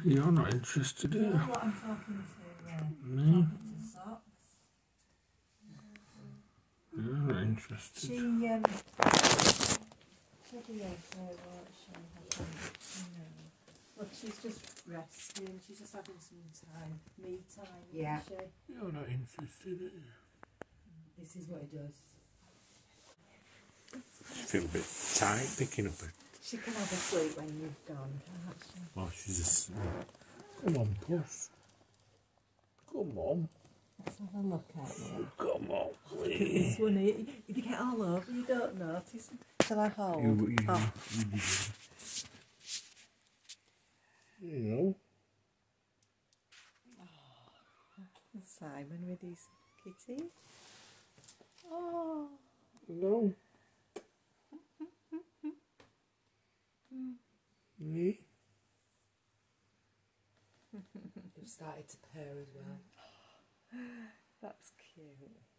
You're not interested, are you? You know what I'm talking to? No. Talking to Socks. You're not interested. She said yesterday what she had. Look, she's just resting. She's just having some time, me time. Yeah. Isn't she? You're not interested, are you? This is what it does. I feel a bit tight picking up a... She can have a sleep when you've gone, can't she? Oh, she's just... Come on, puss. Come on. Let's have a look at you. Come on, This please. one here, if you get all over, you don't notice. Shall I hold? You Oh. know. Simon with his kitty. Oh. No. Me? They've started to purr as well. That's cute.